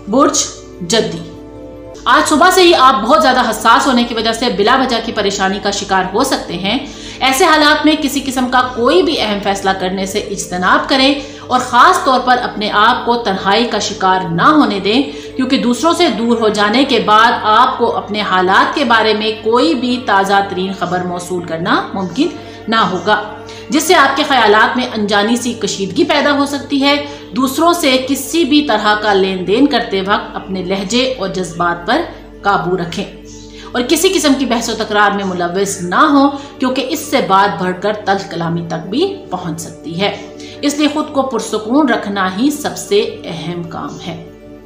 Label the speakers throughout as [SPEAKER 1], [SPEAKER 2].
[SPEAKER 1] बुर्ज जद्दी, आज सुबह से ही आप बहुत ज्यादा हसास होने की वजह से बिला वजह की परेशानी का शिकार हो सकते हैं। ऐसे हालात में किसी किस्म का कोई भी अहम फैसला करने से इज्तनाब करें और खास तौर पर अपने आप को तन्हाई का शिकार ना होने दें, क्योंकि दूसरों से दूर हो जाने के बाद आपको अपने हालात के बारे में कोई भी ताज़ा तरीन खबर मौसूल करना मुमकिन ना होगा, जिससे आपके ख्यालात में अनजानी सी कशीदगी पैदा हो सकती है। दूसरों से किसी भी तरह का लेन देन करते वक्त अपने लहजे और जज्बात पर काबू रखें और किसी किस्म की बहस तकरार में मुलव्वस ना हो, क्योंकि इससे बात बढ़कर तल्ख कलामी तक भी पहुंच सकती है। इसलिए खुद को पुरसुकून रखना ही सबसे अहम काम है।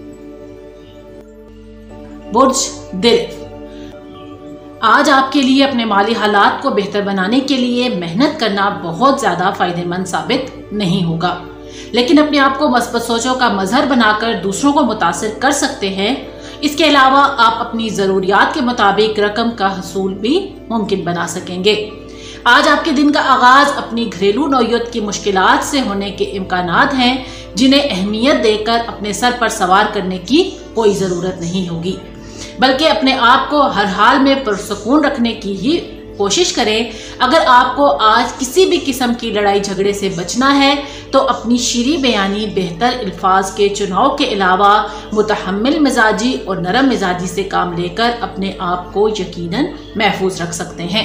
[SPEAKER 1] बुर्ज दिल, आज आपके लिए अपने माली हालात को बेहतर बनाने के लिए मेहनत करना बहुत ज्यादा फायदेमंद साबित नहीं होगा, लेकिन अपने आप को मस्बत सोचों का मजहर बनाकर दूसरों को मुतासिर कर सकते हैं। इसके अलावा आप अपनी जरूरियात के मुताबिक रकम का हसूल भी मुमकिन बना सकेंगे। आज आपके दिन का आगाज अपनी घरेलू नौयत की मुश्किलात से होने के इम्कानात हैं, जिन्हें अहमियत देकर अपने सर पर सवार करने की कोई जरूरत नहीं होगी, बल्कि अपने आप को हर हाल में पुरसुकून रखने की ही कोशिश करें। अगर आपको आज किसी भी किस्म की लड़ाई झगड़े से बचना है तो अपनी शीरी बयानी, बेहतर अल्फाज के चुनाव के अलावा मुतहम्मिल मिजाजी और नरम मिजाजी से काम लेकर अपने आप को यकीनन महफूज रख सकते हैं।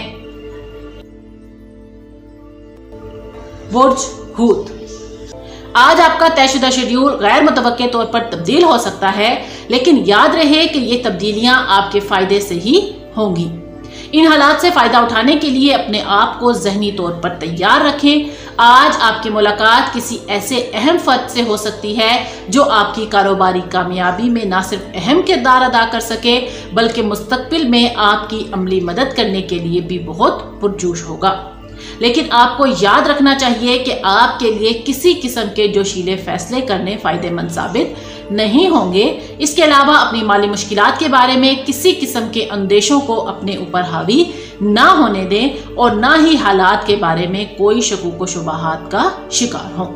[SPEAKER 1] बुर्ज हूत, आज आपका तयशुदा शेड्यूल गैर मुतवक्के तौर पर तब्दील हो सकता है, लेकिन याद रहे कि ये तब्दीलियां आपके फायदे से ही होंगी। इन हालात से फायदा उठाने के लिए अपने आप को ज़हनी तौर पर तैयार रखें। आज आपकी मुलाकात किसी ऐसे अहम फर्द से हो सकती है जो आपकी कारोबारी कामयाबी में न सिर्फ अहम किरदार अदा कर सके, बल्कि मुस्तकबिल में आपकी अमली मदद करने के लिए भी बहुत पुरजोश होगा। लेकिन आपको याद रखना चाहिए कि आपके लिए किसी किस्म के जोशीले फैसले करने फायदेमंद साबित नहीं होंगे। इसके अलावा अपनी माली मुश्किलात के बारे में किसी किस्म के अंदेशों को अपने ऊपर हावी ना होने दें और ना ही हालात के बारे में कोई शकूक व शुबहात का शिकार हों।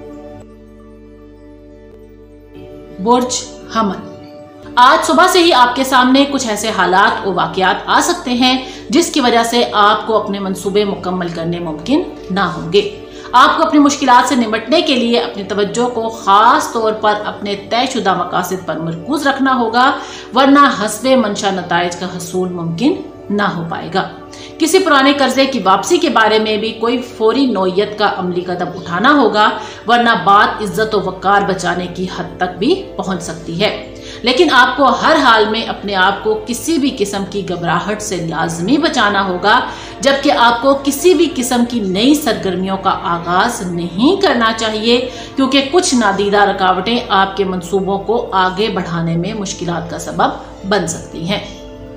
[SPEAKER 1] बुर्ज हमल, आज सुबह से ही आपके सामने कुछ ऐसे हालात और वाकयात आ सकते हैं जिसकी वजह से आपको अपने मंसूबे मुकम्मल करने मुमकिन ना होंगे। आपको अपनी मुश्किलात से निपटने के लिए अपनी तवज्जो को खास तौर पर अपने तयशुदा मकासद पर मरकूज रखना होगा, वरना हस्बे मंशा नताइज का हसूल मुमकिन ना हो पाएगा। किसी पुराने कर्जे की वापसी के बारे में भी कोई फौरी नौयत का अमली कदम उठाना होगा, वरना बात इज्जत व वक़ार बचाने की हद तक भी पहुंच सकती है। लेकिन आपको हर हाल में अपने आप को किसी भी किस्म की घबराहट से लाजमी बचाना होगा, जबकि आपको किसी भी किस्म की नई सरगर्मियों का आगाज नहीं करना चाहिए, क्योंकि कुछ नादीदा रुकावटें आपके मंसूबों को आगे बढ़ाने में मुश्किलात का सबब बन सकती हैं।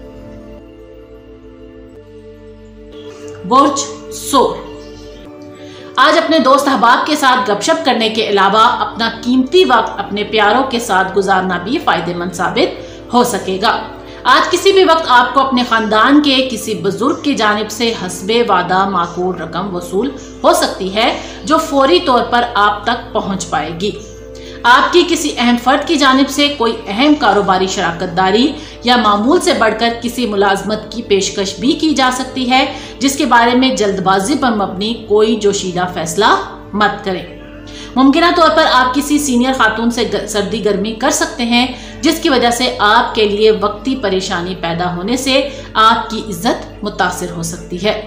[SPEAKER 1] बुर्ज सोर, आज अपने दोस्त अहबाब के साथ गपशप करने के अलावा अपना कीमती वक्त अपने प्यारों के साथ गुजारना भी फायदेमंद साबित हो सकेगा। आज किसी भी वक्त आपको अपने खानदान के किसी बुजुर्ग की जानिब से हस्बे वादा माकूल रकम वसूल हो सकती है, जो फौरी तौर पर आप तक पहुंच पाएगी। आपकी किसी अहम फर्द की जानिब से कोई अहम कारोबारी शराकतदारी या मामूल से बढ़कर किसी मुलाजमत की पेशकश भी की जा सकती है, जिसके बारे में जल्दबाजी पर मबनी कोई जोशीला फैसला मत करें। मुमकिन तौर पर आप किसी सीनियर खातून से सर्दी गर्मी कर सकते हैं, जिसकी वजह से आपके लिए वक्ती परेशानी पैदा होने से आपकी इज्जत मुतासिर हो सकती है।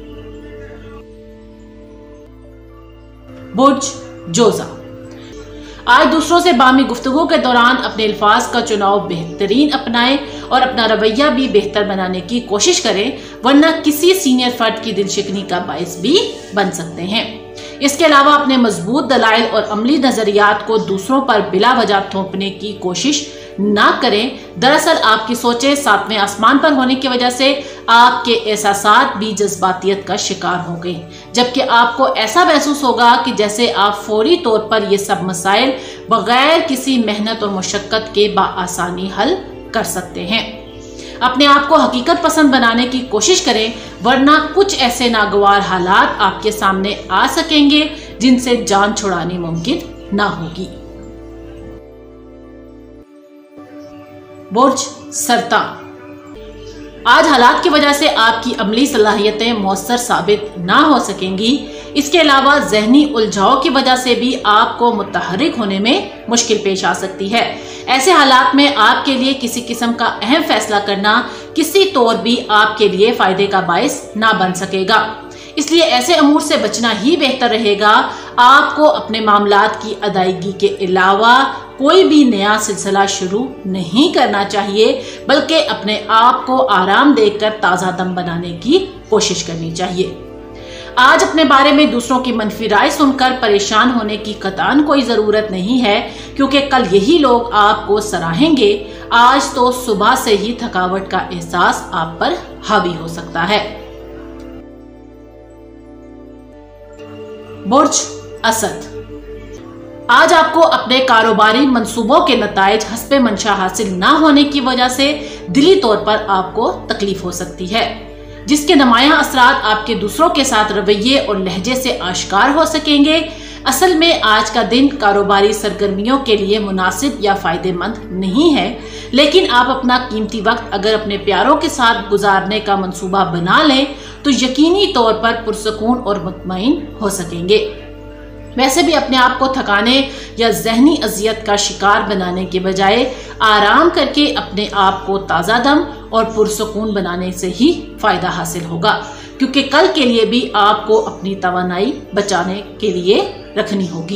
[SPEAKER 1] बुर्ज जोजा, आज दूसरों से बामी गुफ्तगू के दौरान अपने अल्फाज का चुनाव बेहतरीन अपनाएं और अपना रवैया भी बेहतर बनाने की कोशिश करें, वरना किसी सीनियर फर्द की दिलशिकनी का बाइस भी बन सकते हैं। इसके अलावा अपने मजबूत दलाइल और अमली नजरियात को दूसरों पर बिला वजह थोपने की कोशिश ना करें। दरअसल आपकी सोचें सातवें आसमान पर होने की वजह से आपके एहसासात भी जज्बातियत का शिकार हो गए, जबकि आपको ऐसा महसूस होगा कि जैसे आप फौरी तौर पर ये सब मसाइल बगैर किसी मेहनत और मुशक्कत के बाआसानी हल कर सकते हैं। अपने आप को हकीकत पसंद बनाने की कोशिश करें, वरना कुछ ऐसे नागवार हालात आपके सामने आ सकेंगे जिनसे जान छुड़ानी मुमकिन ना होगी। बुर्ज सरतान, आज हालात की वजह से आपकी अमली सलाहियतें मौसर साबित ना हो सकेंगी। इसके अलावा जहनी उलझाव की वजह से भी आपको मुतहर्रिक होने में मुश्किल पेश आ सकती है। ऐसे हालात में आपके लिए किसी किस्म का अहम फैसला करना किसी तौर भी आपके लिए फायदे का बायस ना बन सकेगा। इसलिए ऐसे अमूर से बचना ही बेहतर रहेगा। आपको अपने मामलात की अदायगी के अलावा कोई भी नया सिलसिला शुरू नहीं करना चाहिए, बल्कि अपने आप को आराम देकर ताज़ा दम बनाने की कोशिश करनी चाहिए। आज अपने बारे में दूसरों की मनफी राय सुनकर परेशान होने की कतान कोई ज़रूरत नहीं है, क्योंकि कल यही लोग आपको सराहेंगे। आज तो सुबह से ही थकावट का एहसास आप पर हावी हो सकता है। बुर्ज असद, आज आपको अपने कारोबारी मंसूबों के नताइज हस्बे मंशा हासिल ना होने की वजह से दिली तौर पर आपको तकलीफ हो सकती है, जिसके नुमायां असरात आपके दूसरों के साथ रवैये और लहजे से आश्कार हो सकेंगे। असल में आज का दिन कारोबारी सरगर्मियों के लिए मुनासिब या फायदेमंद नहीं है, लेकिन आप अपना कीमती वक्त अगर अपने प्यारों के साथ गुजारने का मंसूबा बना लें तो यकीनी तौर पर पुरसकून और मुतमईन हो सकेंगे। वैसे भी अपने आप को थकाने या जहनी अजियत का शिकार बनाने के बजाय आराम करके अपने आप को ताज़ा दम और पुरसकून बनाने से ही फायदा हासिल होगा, क्योंकि कल के लिए भी आपको अपनी तवानाई बचाने के लिए रखनी होगी।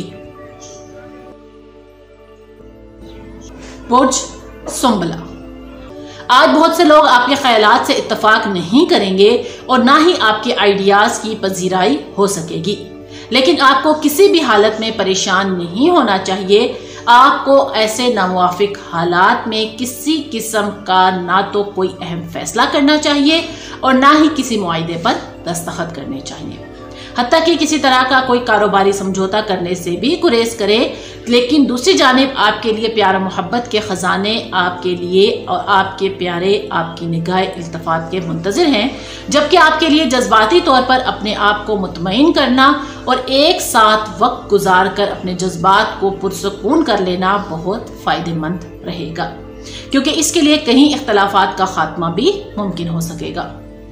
[SPEAKER 1] बुर्ज सुंबला, आज बहुत से लोग आपके ख्यालात से इत्तेफाक नहीं करेंगे और ना ही आपके आइडियाज की पजीराई हो सकेगी, लेकिन आपको किसी भी हालत में परेशान नहीं होना चाहिए। आपको ऐसे नामुवाफिक हालात में किसी किस्म का ना तो कोई अहम फैसला करना चाहिए और ना ही किसी मुआहदे पर दस्तखत करने चाहिए। हत्ता कि किसी तरह का कोई कारोबारी समझौता करने से भी गुरेज करें। लेकिन दूसरी जानिब आपके लिए प्यार मोहब्बत के खजाने आपके लिए और आपके प्यारे आपकी निगाह इल्तफात के मुंतजिर हैं, जबकि आपके लिए जज्बाती तौर पर अपने आप को मुतमईन करना और एक साथ वक्त गुजार कर अपने जज्बात को पुरसकून कर लेना बहुत फायदेमंद रहेगा, क्योंकि इसके लिए कहीं इख्तलाफात का खात्मा भी मुमकिन हो सकेगा।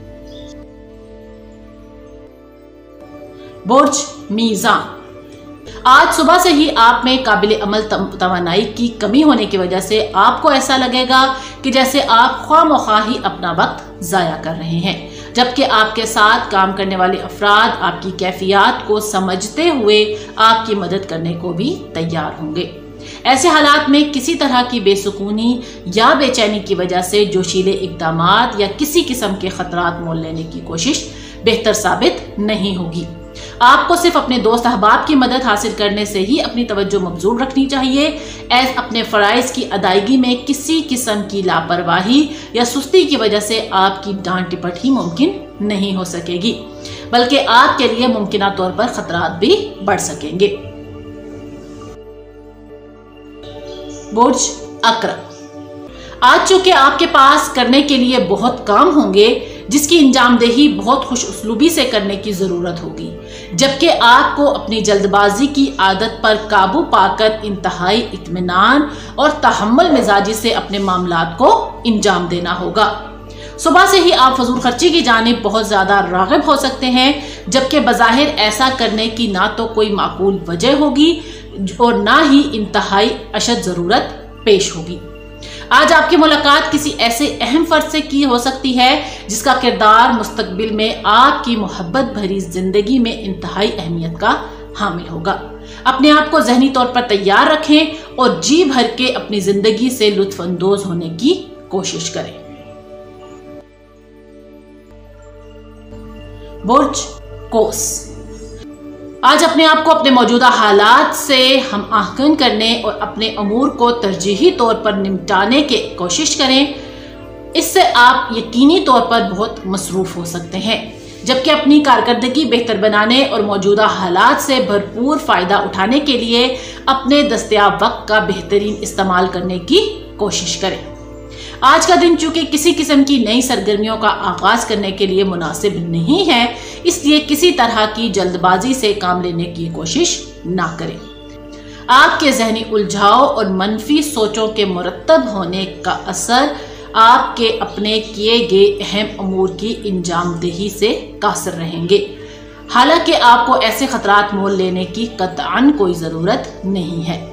[SPEAKER 1] बुर्ज मीज़ान, आज सुबह से ही आप में काबिल अमल तवानाई की कमी होने की वजह से आपको ऐसा लगेगा कि जैसे आप ख्वामख्वाह ही अपना वक्त ज़ाया कर रहे हैं, जबकि आपके साथ काम करने वाले अफराद आपकी कैफियत को समझते हुए आपकी मदद करने को भी तैयार होंगे। ऐसे हालात में किसी तरह की बेसुकूनी या बेचैनी की वजह से जोशीले इक़दामात या किसी किस्म के खतरात मोल लेने की कोशिश बेहतर साबित नहीं होगी। आपको सिर्फ अपने दोस्त अहबाब की मदद हासिल करने से ही अपनी तवज्जो मबजूल रखनी चाहिए। अपने फ़राइज़ की अदायगी में किसी किस्म की लापरवाही या सुस्ती की वजह से आपकी डांट टिपट ही मुमकिन नहीं हो सकेगी, बल्कि आपके लिए मुमकिन तौर पर खतरात भी बढ़ सकेंगे। बुर्ज अकरब, आज चूंकि आपके पास करने के लिए बहुत काम होंगे, जिसकी इंजामदेही बहुत खुश उसलूबी से करने की जरूरत होगी, जबकि आपको अपनी जल्दबाजी की आदत पर काबू पाकर इंतहाई इत्मीनान और तहम्मुल मिजाजी से अपने मामलात को इंजाम देना होगा। सुबह से ही आप फजूल खर्ची की जानिब बहुत ज्यादा राग़िब हो सकते हैं, जबकि बज़ाहिर ऐसा करने की ना तो कोई माकूल वजह होगी और ना ही इंतहाई अशद जरूरत पेश होगी। आज आपकी मुलाकात किसी ऐसे अहम फर्द से की हो सकती है जिसका किरदार मुस्तकबिल में आपकी मोहब्बत भरी जिंदगी में इंतहाई अहमियत का हामिल होगा। अपने आप को जहनी तौर पर तैयार रखें और जी भर के अपनी जिंदगी से लुत्फ अंदोज होने की कोशिश करें। बुर्ज कोस, आज अपने आप को अपने मौजूदा हालात से हम आहकन करने और अपने अमूर को तरजीही तौर पर निपटाने की कोशिश करें। इससे आप यकीनी तौर पर बहुत मसरूफ हो सकते हैं, जबकि अपनी कारकर्दगी बेहतर बनाने और मौजूदा हालात से भरपूर फ़ायदा उठाने के लिए अपने दस्तयाब वक्त का बेहतरीन इस्तेमाल करने की कोशिश करें। आज का दिन चूंकि किसी किस्म की नई सरगर्मियों का आगाज करने के लिए मुनासिब नहीं है, इसलिए किसी तरह की जल्दबाजी से काम लेने की कोशिश ना करें। आपके जहनी उलझाव और मनफी सोचों के मुरत्तब होने का असर आपके अपने किए गए अहम अमूर की इंजामदेही से कासिर रहेंगे। हालांकि आपको ऐसे खतरात मोल लेने की कतअन कोई ज़रूरत नहीं है।